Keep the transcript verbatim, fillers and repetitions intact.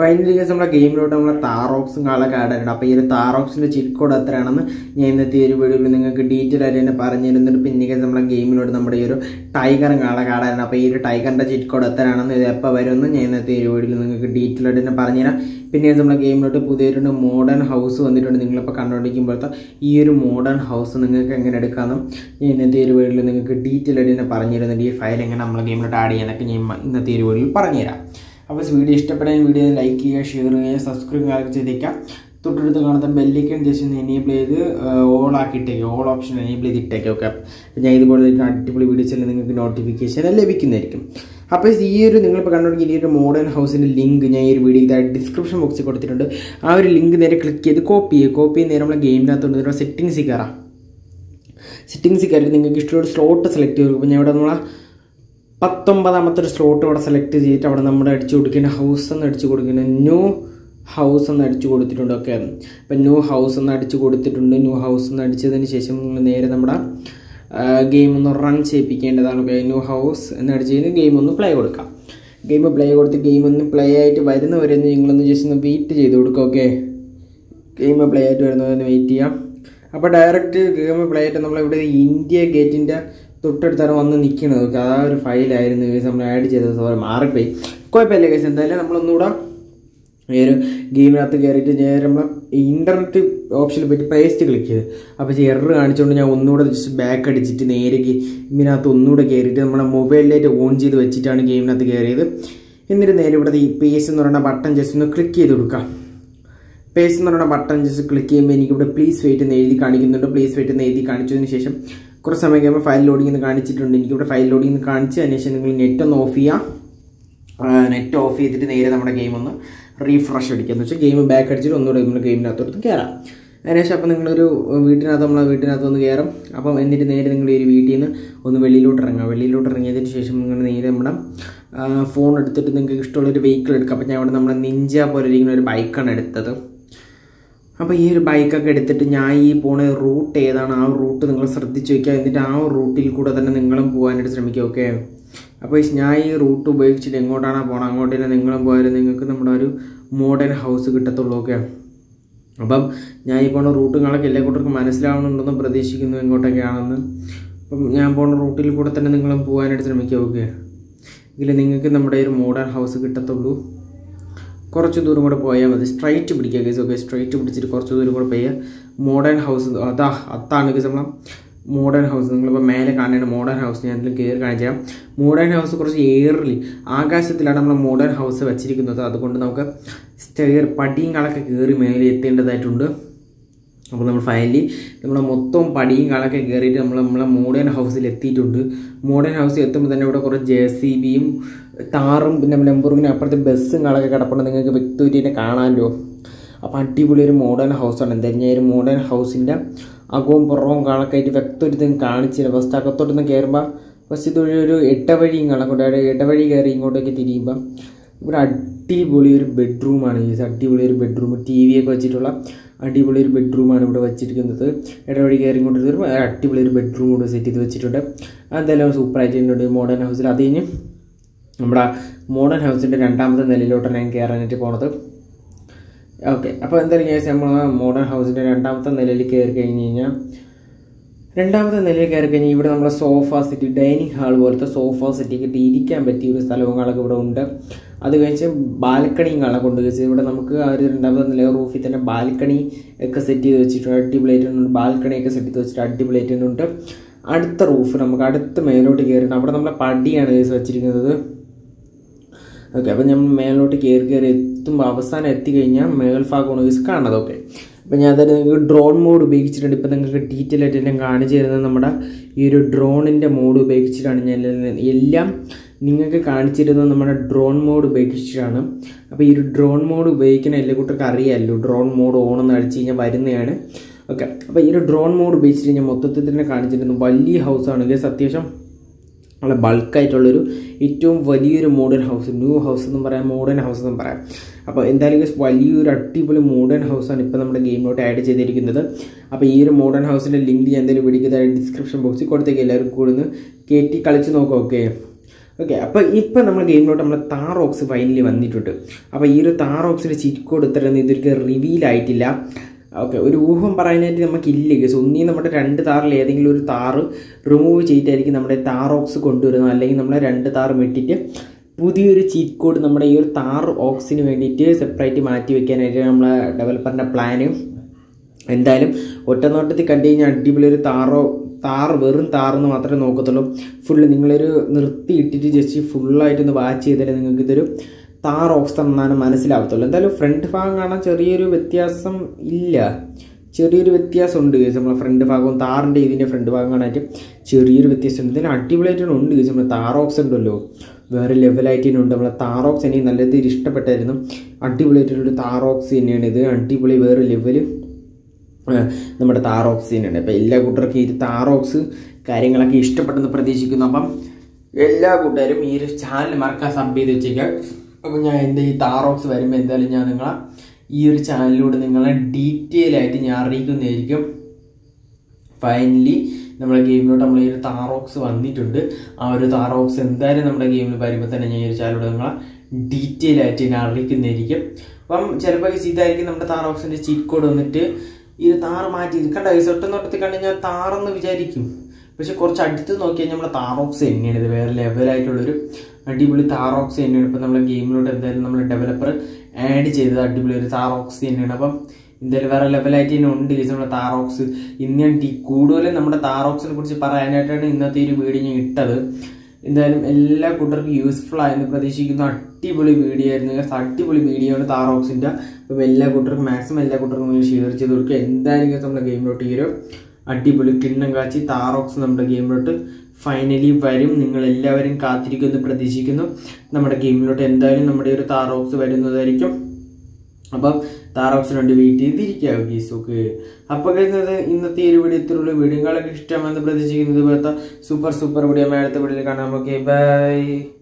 Finally guys നമ്മളെ ഗെയിമിലോട്ട് നമ്മളെ താറോക്സും കാളൊക്കെ add ആയിട്ടുണ്ട്. അപ്പോൾ ഈ ഒരു താറോക്സിൻ്റെ ചിറ്റ് കോഡ് എത്രയാണെന്ന് ഞാൻ ഇന്നത്തെ ഒരു വീഡിയോയിൽ നിങ്ങൾക്ക് ഡീറ്റെയിൽ ആയിട്ട് തന്നെ പറഞ്ഞു തരുന്നുണ്ട്. പിന്നെ ഗൈസ് നമ്മളെ ഗെയിമിലോട്ട് നമ്മുടെ ഈ ഒരു ടൈഗറും കാളൊക്കെ ആഡ് ആയിട്ടുണ്ട്. അപ്പോൾ ഈ ഒരു ടൈഗറിൻ്റെ ചിറ്റ് കോഡ് എത്രയാണെന്ന് ഇത് എപ്പോൾ വരുമെന്ന് ഞാൻ ഇന്നത്തെ ഒരു വീഡിയോയിൽ നിങ്ങൾക്ക് ഡീറ്റെയിൽ ആയിട്ട് തന്നെ പറഞ്ഞുതരാം. പിന്നെ നമ്മളെ ഗെയിമിലോട്ട് പുതിയൊരു മോഡേൺ ഹൗസ് വന്നിട്ടുണ്ട്. നിങ്ങളിപ്പോൾ കണ്ടുകൊണ്ടിരിക്കുമ്പോഴത്തെ ഈ ഒരു മോഡേൺ ഹൗസ് നിങ്ങൾക്ക് എങ്ങനെ എടുക്കാമെന്നും ഞാൻ ഇന്നത്തെ ഒരു വീഡിയോയിൽ നിങ്ങൾക്ക് ഡീറ്റെയിൽ ആയിട്ട് തന്നെ പറഞ്ഞു തരുന്നുണ്ട്. ഈ ഫയൽ എങ്ങനെ നമ്മളെ ഗെയിമിലോട്ട് ആഡ് ചെയ്യാനൊക്കെ ഞാൻ ഇന്നത്തെ ഒരു വീഡിയോയിൽ പറഞ്ഞുതരാം. അപ്പോൾ വീഡിയോ ഇഷ്ടപ്പെടാൻ വീഡിയോ ലൈക്ക് ചെയ്യുക, ഷെയർ ചെയ്യുക, സബ്സ്ക്രൈബ് ചെയ്യുക ചെയ്തേക്കാം. തൊട്ടടുത്ത് കാണുന്ന ബെല്ലൈക്കൺ ജസ്റ്റ് ഒന്ന് എനേബിൾ ചെയ്ത് ഓൾ ആക്കിയിട്ടേക്ക്, ഓൾ ഓപ്ഷൻ എനേബിൾ ചെയ്തിട്ടേക്ക്. ഓക്കെ, ഞാൻ ഇതുപോലെ അടിപൊളി വീഡിയോസിൽ നിങ്ങൾക്ക് നോട്ടിഫിക്കേഷൻ ലഭിക്കുന്നതായിരിക്കും. അപ്പോൾ ഈ ഒരു നിങ്ങളിപ്പോൾ കണ്ടുകൊടുക്കുന്ന ഈ ഒരു മോഡേൺ ഹൗസിൻ്റെ ലിങ്ക് ഞാൻ ഈ ഒരു വീഡിയോ ഇതായി ഡിസ്ക്രിപ്ഷൻ ബോക്സിൽ കൊടുത്തിട്ടുണ്ട്. ആ ഒരു ലിങ്ക് നേരെ ക്ലിക്ക് ചെയ്ത് കോപ്പി ചെയ്യുക. കോപ്പി ചെയ്ത് നേരെ നമ്മളെ ഗെയിമിനകത്തുണ്ട് സെറ്റിങ്സിൽ കയറാം. സെറ്റിങ്സിൽ കയറിയിട്ട് നിങ്ങൾക്ക് ഇഷ്ടമുള്ള സ്ലോട്ട് സെലക്ട് ചെയ്തു. അപ്പോൾ ഞാൻ ഇവിടെ നമ്മളെ പത്തൊമ്പതാമത്തെ ഒരു സ്ലോട്ട് ഇവിടെ സെലക്ട് ചെയ്തിട്ട് അവിടെ നമ്മുടെ അടിച്ചു കൊടുക്കുന്ന ഹൗസ് എന്ന് അടിച്ചു കൊടുക്കുന്ന ന്യൂ ഹൗസ് എന്ന് അടിച്ചു കൊടുത്തിട്ടുണ്ട്. ഓക്കെ, അപ്പം ന്യൂ ഹൗസ് എന്ന് അടിച്ചു കൊടുത്തിട്ടുണ്ട്. ന്യൂ ഹൗസ് എന്ന് അടിച്ചതിന് ശേഷം നിങ്ങൾ നേരെ നമ്മുടെ ഗെയിം ഒന്ന് റൺ ചെയ്യിപ്പിക്കേണ്ടതാണ്. ഓക്കെ, ന്യൂ ഹൗസ് എന്ന് അടിച്ച് കഴിഞ്ഞാൽ ഗെയിം ഒന്ന് പ്ലേ കൊടുക്കാം. ഗെയിം പ്ലേ കൊടുത്ത് ഗെയിം ഒന്ന് പ്ലേ ആയിട്ട് വരുന്നവരെ നിങ്ങളൊന്ന് ജസ്റ്റ് ഒന്ന് വെയിറ്റ് ചെയ്ത് കൊടുക്കുക. ഓക്കെ, ഗെയിം പ്ലേ ആയിട്ട് വരുന്നവരെ വെയിറ്റ് ചെയ്യാം. അപ്പോൾ ഡയറക്റ്റ് ഗെയിം പ്ലേ ആയിട്ട് നമ്മളിവിടെ ഇന്ത്യ ഗേറ്റിൻ്റെ തൊട്ടടുത്താണ് വന്ന് നിൽക്കുന്നത്. ഓക്കെ, ആ ഒരു ഫയലായിരുന്നു കേസ് നമ്മൾ ആഡ് ചെയ്തത്. സോറി, മാറിപ്പോയി. കുഴപ്പമില്ല കേസ്. എന്തായാലും നമ്മളൊന്നുകൂടെ ഈ ഒരു ഗെയിമിനകത്ത് കയറിയിട്ട് നേരെ നമ്മൾ ഇൻ്റർനെറ്റ് ഓപ്ഷനിൽ പോയിട്ട് പേസ്റ്റ് ക്ലിക്ക് ചെയ്ത് അപ്പോൾ എറർ കാണിച്ചുകൊണ്ട് ഞാൻ ഒന്നുകൂടെ ജസ്റ്റ് ബാക്ക് അടിച്ചിട്ട് നേരെ ഗെയിമിനകത്ത് ഒന്നുകൂടെ കയറിയിട്ട് നമ്മുടെ മൊബൈലിലേക്ക് ഓൺ ചെയ്ത് വെച്ചിട്ടാണ് ഗെയിമിനകത്ത് കയറിയത്. എന്നിട്ട് നേരെ ഇവിടെ ഈ പേസ്റ്റ് എന്ന് പറയുന്ന ബട്ടൺ ജസ്റ്റ് ഒന്ന് ക്ലിക്ക് ചെയ്ത് കൊടുക്കാം. പേസ്റ്റ് എന്ന് പറയുന്ന ബട്ടൺ ജസ്റ്റ് ക്ലിക്ക് ചെയ്യുമ്പോൾ എനിക്കിവിടെ പ്ലീസ് വെയിറ്റ് എന്ന് എഴുതി കാണിക്കുന്നുണ്ട്. പ്ലീസ് വെയിറ്റ് എന്ന് എഴുതി കാണിച്ചതിന് ശേഷം കുറച്ച് സമയം കഴിയുമ്പോൾ ഫയൽ ലോഡിംഗ് എന്ന് കാണിച്ചിട്ടുണ്ട്. എനിക്കിവിടെ ഫയൽ ലോഡിംഗ് എന്ന് കാണിച്ച് അതിന് ശേഷം നിങ്ങൾ നെറ്റ് ഒന്ന് ഓഫ് ചെയ്യാം. നെറ്റ് ഓഫ് ചെയ്തിട്ട് നേരെ നമ്മുടെ ഗെയിം ഒന്ന് റീഫ്രഷ് അടിക്കുക. എന്ന് വെച്ചാൽ ഗെയിം ബാക്ക് അടിച്ചിട്ട് ഒന്നുകൂടെ നമ്മൾ ഗെയിമിനകത്തോട്ട് കയറാം. അതിനുശേഷം അപ്പം നിങ്ങളൊരു വീട്ടിനകത്ത് നമ്മളെ വീട്ടിനകത്ത് ഒന്ന് കയറും. അപ്പം എന്നിട്ട് നേരെ നിങ്ങൾ ഒരു വീട്ടിൽ നിന്ന് ഒന്ന് വെളിയിലോട്ട് ഇറങ്ങുക. വെളിയിലോട്ട് ഇറങ്ങിയതിന് ശേഷം നിങ്ങൾ നേരെ നമ്മുടെ ഫോൺ എടുത്തിട്ട് നിങ്ങൾക്ക് ഇഷ്ടമുള്ളൊരു വെഹിക്കിൾ എടുക്കുക. അപ്പം ഞാൻ ഇവിടെ നമ്മുടെ നിഞ്ച പോലെ ഇരിക്കുന്ന ഒരു ബൈക്കാണ് എടുത്തത്. അപ്പോൾ ഈ ഒരു ബൈക്കൊക്കെ എടുത്തിട്ട് ഞാൻ ഈ പോണ റൂട്ട് ഏതാണ് ആ റൂട്ട് നിങ്ങൾ ശ്രദ്ധിച്ച് വയ്ക്കുക. എന്നിട്ട് ആ റൂട്ടിൽ കൂടെ തന്നെ നിങ്ങളും പോകാനായിട്ട് ശ്രമിക്കുക. ഓക്കെ, അപ്പോൾ ഞാൻ ഈ റൂട്ട് ഉപയോഗിച്ചിട്ട് എങ്ങോട്ടാണ് പോകണം അങ്ങോട്ട് തന്നെ നിങ്ങളും പോയാലും നിങ്ങൾക്ക് നമ്മുടെ ഒരു മോഡേൺ ഹൗസ് കിട്ടത്തുള്ളൂ. ഓക്കെ, അപ്പം ഞാൻ ഈ പോണ റൂട്ടുകളൊക്കെ എല്ലാ കൂട്ടർക്കും മനസ്സിലാവുന്നുണ്ടെന്ന് പ്രതീക്ഷിക്കുന്നു എങ്ങോട്ടൊക്കെയാണെന്ന്. അപ്പം ഞാൻ പോണ റൂട്ടിൽ കൂടെ തന്നെ നിങ്ങളും പോകാനായിട്ട് ശ്രമിക്കുക. ഓക്കെ, എങ്കിൽ നിങ്ങൾക്ക് നമ്മുടെ ഒരു മോഡേൺ ഹൗസ് കിട്ടത്തുള്ളൂ. കുറച്ച് ദൂരം കൂടെ പോയാൽ മതി. സ്ട്രൈറ്റ് പിടിക്കുക ഗൈസ്. ഓക്കെ, സ്ട്രൈറ്റ് പിടിച്ചിട്ട് കുറച്ച് ദൂരം കൂടെ പോയാൽ മോഡേൺ ഹൗസ് അതാ അതാണ് ഗൈസ് നമ്മളെ മോഡേൺ ഹൗസ്. നിങ്ങളിപ്പോൾ മേലെ കാണുന്ന മോഡേൺ ഹൗസ് ഞാൻ അതിൽ കയറി കാണിച്ചു തരാം. മോഡേൺ ഹൗസ് കുറച്ച് എയർലി ആകാശത്തിലാണ് നമ്മൾ മോഡേൺ ഹൗസ് വെച്ചിരിക്കുന്നത്. അതുകൊണ്ട് നമുക്ക് സ്റ്റെയർ പടിയും കളൊക്കെ കയറി മേലെ എത്തേണ്ടതായിട്ടുണ്ട്. അപ്പോൾ നമ്മൾ ഫൈനലി നമ്മുടെ മൊത്തം പടിയും കളൊക്കെ കയറിയിട്ട് നമ്മൾ നമ്മളെ മോഡേൺ ഹൗസിൽ എത്തിയിട്ടുണ്ട്. മോഡേൺ ഹൗസിൽ എത്തുമ്പോൾ തന്നെ ഇവിടെ കുറേ ജെ സി ബിയും താറും പിന്നെ ലംബോർഗിനി അപ്പുറത്തെ ബസ്സും കളൊക്കെ കിടപ്പുണ്ട്. നിങ്ങൾക്ക് വ്യക്തമായിട്ട് തന്നെ കാണാമല്ലോ. അപ്പോൾ അടിപൊളി ഒരു മോഡേൺ ഹൗസാണ്. എന്തായാലും ഞാൻ ഒരു മോഡേൺ ഹൗസിൻ്റെ അകവും പുറവും കളൊക്കെ ആയിട്ട് വ്യക്തമായിട്ട് കാണിച്ചില്ല. ഫസ്റ്റ് അകത്തോട്ട് നിന്ന് കയറുമ്പോൾ ഫസ്റ്റ് ഇതൊരു ഒരു ഇടവഴിയും കളക്കൊണ്ട് ഇടവഴി കയറി ഇങ്ങോട്ടേക്ക് തിരിയുമ്പോൾ ഇവിടെ അടിപൊളി ഒരു ബെഡ്റൂമാണ്. ഈ അടിപൊളി ഒരു ബെഡ്റൂം ടി വി ഒക്കെ വെച്ചിട്ടുള്ള അടിപൊളി ഒരു ബെഡ്റൂമാണ് ഇവിടെ വെച്ചിരിക്കുന്നത്. ഇടവഴി കയറി ഇങ്ങോട്ട് വരുമ്പോൾ അടിപൊളി ഒരു ബെഡ്റൂം കൂടെ സെറ്റ് ചെയ്ത് വെച്ചിട്ടുണ്ട്. അതെല്ലാം സൂപ്പറായിട്ടുണ്ട് മോഡേൺ ഹൗസിൽ. അത് കഴിഞ്ഞ് നമ്മുടെ മോഡേൺ ഹൗസിൻ്റെ രണ്ടാമത്തെ നിലയിലോട്ടാണ് ഞാൻ കയറാനായിട്ട് പോണത്. ഓക്കെ, അപ്പോൾ എന്തായാലും കേസ് നമ്മൾ മോഡേൺ ഹൗസിൻ്റെ രണ്ടാമത്തെ നിലയിൽ കയറി കഴിഞ്ഞ് കഴിഞ്ഞാൽ രണ്ടാമത്തെ നിലയിൽ കയറി കഴിഞ്ഞാൽ ഇവിടെ നമ്മളെ സോഫ സെറ്റ് ഡൈനിങ് ഹാൾ പോലത്തെ സോഫ സെറ്റൊക്കെ ഇരിക്കാൻ പറ്റിയ ഒരു സ്ഥലങ്ങളൊക്കെ ഇവിടെ ഉണ്ട്. അത് കഴിച്ച് ബാൽക്കണിയും കാണാൻ കൊണ്ട് വെച്ച് ഇവിടെ നമുക്ക് ആ ഒരു രണ്ടാമത്തെ നില റൂഫിൽ തന്നെ ബാൽക്കണി ഒക്കെ സെറ്റ് ചെയ്ത് വെച്ചിട്ടുണ്ട്. അടിപൊളിയായിട്ടുണ്ട്. ബാൽക്കണിയൊക്കെ സെറ്റ് ചെയ്ത് വെച്ചിട്ട് അടിപൊളിയായിട്ടുണ്ട്. അടുത്ത റൂഫ് നമുക്ക് അടുത്ത മേലോട്ട് കയറിയിട്ട് അവിടെ നമ്മളെ പടിയാണ് കേസ് വെച്ചിരിക്കുന്നത്. ഓക്കെ, അപ്പം നമ്മൾ മേലോട്ട് കയറി കയറി എത്തുമ്പോൾ അവസാനം എത്തിക്കഴിഞ്ഞാൽ മേൽഭാഗമാണ് കേസ് കാണുന്നത്. ഓക്കെ, അപ്പം ഞാൻ തന്നെ നിങ്ങൾക്ക് ഡ്രോൺ മോഡ് ഉപയോഗിച്ചിട്ടുണ്ട്. ഇപ്പം നിങ്ങൾക്ക് ഡീറ്റെയിൽ ആയിട്ട് എല്ലാം കാണിച്ചു തരുന്നത് നമ്മുടെ ഈ ഒരു ഡ്രോണിൻ്റെ മോഡ് ഉപയോഗിച്ചിട്ടാണ് ഞാൻ എല്ലാം നിങ്ങൾക്ക് കാണിച്ചിരുന്നത്. നമ്മുടെ ഡ്രോൺ മോഡ് ഉപയോഗിച്ചിട്ടാണ്. അപ്പോൾ ഈ ഒരു ഡ്രോൺ മോഡ് ഉപയോഗിക്കുന്ന എല്ലാ കൂട്ടർക്ക് അറിയാമല്ലോ. ഡ്രോൺ മോഡ് ഓണെന്ന് അടിച്ച് കഴിഞ്ഞാൽ വരുന്നതാണ്. ഓക്കെ, അപ്പോൾ ഈ ഒരു ഡ്രോൺ മോഡ് ഉപയോഗിച്ചിട്ട് ഞാൻ മൊത്തത്തിൽ തന്നെ കാണിച്ചിരുന്നു. വലിയ ഹൗസാണ് ഗൈസ്. അത്യാവശ്യം നല്ല ബൾക്കായിട്ടുള്ളൊരു ഏറ്റവും വലിയൊരു മോഡേൺ ഹൗസ്, ന്യൂ ഹൗസ് എന്നും പറയാം, മോഡേൺ ഹൗസ് എന്നും പറയാം. അപ്പോൾ എന്തായാലും ഗൈസ് വലിയൊരു അടിപൊളി മോഡേൺ ഹൗസാണ് ഇപ്പോൾ നമ്മുടെ ഗെയിമിലോട്ട് ആഡ് ചെയ്തിരിക്കുന്നത്. അപ്പോൾ ഈ ഒരു മോഡേൺ ഹൗസിൻ്റെ ലിങ്ക് ഞാൻ എന്തായാലും വീഡിയോയ്ക്ക് ഡിസ്ക്രിപ്ഷൻ ബോക്സിൽ കൊടുത്തേക്ക് എല്ലാവരും കൂടെ ഒന്ന് കയറ്റി കളിച്ച് നോക്കാം. ഓക്കെ, ഓക്കെ, അപ്പോൾ ഇപ്പം നമ്മൾ ഗെയിമിലോട്ട് നമ്മൾ താറോക്സ് ഫൈനലി വന്നിട്ടുണ്ട്. അപ്പോൾ ഈ ഒരു താറോക്സിൻ്റെ ചീറ്റ് കോഡ് ഇത്രയൊന്നും ഇതൊരിക്കൽ റിവീൽ ആയിട്ടില്ല. ഓക്കെ, ഒരു ഊഹം പറയാനായിട്ട് നമുക്കില്ല ഗൈസ്. ഒന്നീ നമ്മുടെ രണ്ട് താറിൽ ഏതെങ്കിലും ഒരു താറ് റിമൂവ് ചെയ്തിട്ടായിരിക്കും നമ്മുടെ താറോക്സ് കൊണ്ടുവരുന്നത്, അല്ലെങ്കിൽ നമ്മളെ രണ്ട് താറ് വെട്ടിയിട്ട് പുതിയൊരു ചീറ്റ് കോഡ് നമ്മുടെ ഈ ഒരു താർ ഓക്സിന് വേണ്ടിയിട്ട് സെപ്പറേറ്റ് മാറ്റി വെക്കാനായിട്ട് നമ്മളെ ഡെവലപ്പറിൻ്റെ പ്ലാന്. എന്തായാലും ഒറ്റ നോട്ടത്തിൽ കണ്ടു കഴിഞ്ഞാൽ അടിപൊളി ഒരു താറോ താറ് വെറും താറെന്ന് മാത്രമേ നോക്കത്തുള്ളൂ. ഫുള്ള് നിങ്ങളൊരു നിർത്തി ഇട്ടിട്ട് ജസ്റ്റ് ഫുള്ളായിട്ടൊന്ന് വാച്ച് ചെയ്താലേ നിങ്ങൾക്ക് ഇതൊരു താർ ഓക്സ് എന്നാണ് മനസ്സിലാവത്തുള്ളൂ. എന്തായാലും ഫ്രണ്ട് ഭാഗം കാണാൻ ചെറിയൊരു വ്യത്യാസം ഇല്ല, ചെറിയൊരു വ്യത്യാസമുണ്ട് കേസ്. നമ്മളെ ഫ്രണ്ട് ഭാഗവും താറിൻ്റെ ഇതിൻ്റെ ഫ്രണ്ട് ഭാഗം കാണാനായിട്ട് ചെറിയൊരു വ്യത്യാസമുണ്ട്. ഇതിന് അടിപൊളിയായിട്ടാണ് ഉണ്ട് കേസ്. നമ്മൾ താറോക്സ് ഉണ്ടല്ലോ വേറെ ലെവലായിട്ട് തന്നെ ഉണ്ട്. നമ്മളെ താറോക്സ് എനിക്ക് നല്ല രീതിയിൽ ഇഷ്ടപ്പെട്ടായിരുന്നു. അടിപൊളിയായിട്ടുള്ളൊരു താറോക്സ് തന്നെയാണ് ഇത്. അടിപൊളി വേറെ ലെവല് നമ്മുടെ താറോക്സ് തന്നെയാണ്. അപ്പോൾ എല്ലാ കൂട്ടർക്കും ഈ താറോക്സ് കാര്യങ്ങളൊക്കെ ഇഷ്ടപ്പെട്ടെന്ന് പ്രതീക്ഷിക്കുന്നു. അപ്പം എല്ലാ കൂട്ടുകാരും ഈ ഒരു ചാനൽ മറക്കാൻ സബ് ചെയ്ത് വെച്ചേക്കുക. അപ്പം ഞാൻ എൻ്റെ ഈ താറോക്സ് വരുമ്പോൾ എന്തായാലും ഞാൻ നിങ്ങളെ ഈ ഒരു ചാനലിലൂടെ നിങ്ങളെ ഡീറ്റെയിൽ ആയിട്ട് ഞാൻ അറിയിക്കുന്നതായിരിക്കും. ഫൈനലി നമ്മുടെ ഗെയിമിലോട്ട് നമ്മൾ ഈ ഒരു താറോക്സ് വന്നിട്ടുണ്ട്. ആ ഒരു താറോക്സ് എന്തായാലും നമ്മുടെ ഗെയിമിൽ വരുമ്പോൾ തന്നെ ഞാൻ ഈ ഒരു ചാനലിലൂടെ നിങ്ങളെ ഡീറ്റെയിൽ ആയിട്ട് ഞാൻ അറിയിക്കുന്നതായിരിക്കും. അപ്പം ചിലപ്പോൾ ഇതായിരിക്കും നമ്മുടെ താറോക്സിൻ്റെ ചീറ്റ് കോഡ് വന്നിട്ട് ഈ താറ് മാറ്റി കണ്ട ഒട്ടും തൊട്ടത്തിൽ കണ്ടു കഴിഞ്ഞാൽ താറെന്ന് വിചാരിക്കും, പക്ഷെ കുറച്ച് അടുത്ത് നോക്കി കഴിഞ്ഞാൽ നമ്മളെ താറോക്സ് തന്നെയാണ്. ഇത് വേറെ ലെവലായിട്ടുള്ളൊരു അടിപൊളി താറോക്സ് തന്നെയാണ്. ഇപ്പം നമ്മുടെ ഗെയിമിലോട്ട് എന്തായാലും നമ്മൾ ഡെവലപ്പർ ആഡ് ചെയ്തത് അടിപൊളി ഒരു താറോക്സ് തന്നെയാണ്. അപ്പം എന്തായാലും വേറെ ലെവലായിട്ട് തന്നെ ഉണ്ട് നമ്മുടെ താറോക്സ്. ഇന്ന് ഞാൻ കൂടുതലും നമ്മുടെ താറോക്സിനെ കുറിച്ച് പറയാനായിട്ടാണ് ഇന്നത്തെ ഒരു വീഡിയോ ഞാൻ ഇട്ടത്. എന്തായാലും എല്ലാ കൂട്ടർക്കും യൂസ്ഫുൾ ആയെന്ന് പ്രതീക്ഷിക്കുന്നു. അടിപൊളി വീഡിയോ ആയിരുന്നു, അടിപൊളി വീഡിയോ ആണ് താറോക്സിൻ്റെ. അപ്പം എല്ലാ കൂട്ടർക്കും മാക്സിമം എല്ലാ കൂട്ടർക്കും നിങ്ങൾ ഷെയർ ചെയ്ത് കൊടുക്കുക. എന്തായാലും നമ്മുടെ ഗെയിമിലോട്ട് ഈ ഒരു അടിപൊളി കിണ്ണം കാച്ചി താറോക്സ് നമ്മുടെ ഗെയിമിലോട്ട് ഫൈനലി വരും. നിങ്ങൾ എല്ലാവരും കാത്തിരിക്കുമെന്ന് പ്രതീക്ഷിക്കുന്നു. നമ്മുടെ ഗെയിമിലോട്ട് എന്തായാലും നമ്മുടെ ഒരു താറോക്സ് വരുന്നതായിരിക്കും. അപ്പം താറോക്സിന് വേണ്ടി വെയിറ്റ് ചെയ്തിരിക്കുക ഗീസ്. ഓക്കെ, അപ്പോൾ കഴിയുന്നത് ഇന്നത്തെ ഈ ഒരു വീഡിയോ ഇത്രയുള്ള വീഡിയോകളൊക്കെ ഇഷ്ടമാണെന്ന് പ്രതീക്ഷിക്കുന്നത്. പോലത്തെ സൂപ്പർ സൂപ്പർ വീഡിയോ അടുത്ത വീഡിയോയിൽ കാണാം. Okay, by.